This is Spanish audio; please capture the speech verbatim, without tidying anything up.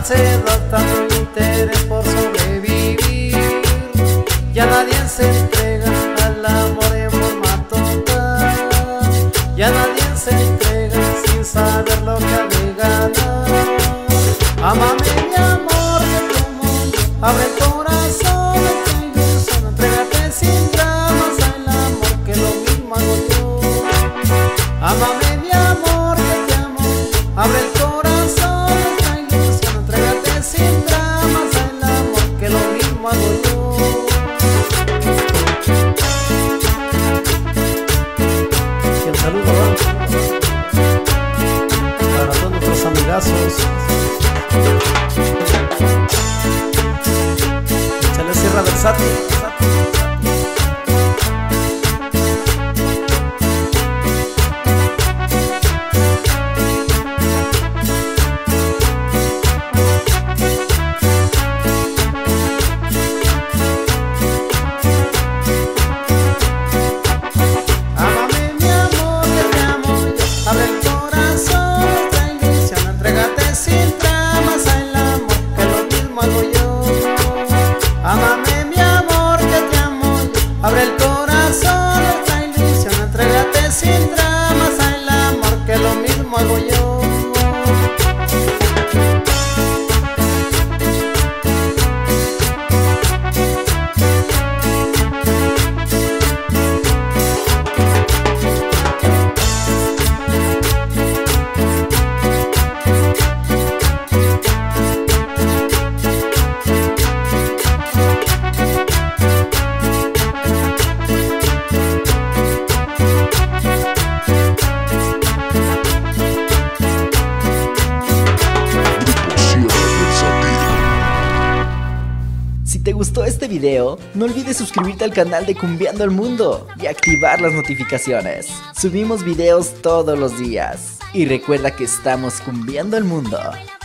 se da tanto interés por sobrevivir. Ya nadie se entrega al amor en forma total. Ya nadie se entrega sin saber lo que ha de ganar. Amame mi amor, que tu mundo abre el corazón, esta ilusión, entrégate sin dramas al amor, que lo mismo hago yo. Amame mi amor, que te amo, abre el corazón, esta ilusión, entrégate sin dramas al amor, que lo mismo hago yo. Y el saludo va para todos nuestros amigazos. Échale Sierra Versátil. Amame mi amor, que te amo yo, abre el corazón, esta ilusión, entrégate sin dramas al amor, que lo mismo hago yo. Amame mi amor, que te amo yo, abre el corazón, esta ilusión, entrégate sin dramas al amor, que lo mismo hago yo. Si te gustó este video, no olvides suscribirte al canal de Cumbiando el Mundo y activar las notificaciones. Subimos videos todos los días. Y recuerda que estamos cumbiando el mundo.